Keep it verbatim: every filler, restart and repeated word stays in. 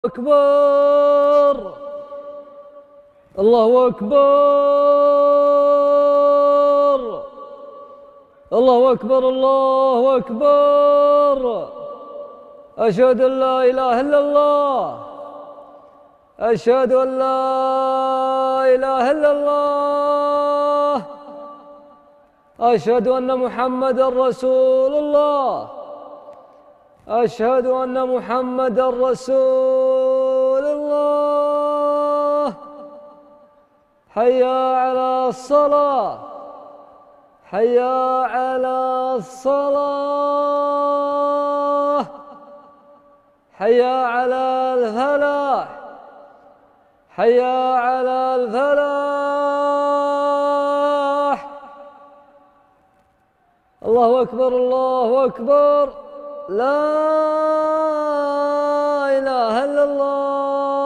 أكبر. الله أكبر. الله أكبر. الله أكبر. أشهد أن لا إله إلا الله. أشهد أن لا إله إلا الله. أشهد أن محمدًا رسول الله. أشهد أن محمدًا رسول الله. حي على الصلاة. حي على الصلاة. حي على الفلاح. حي على الفلاح. الله أكبر. الله أكبر. لا إله إلا الله.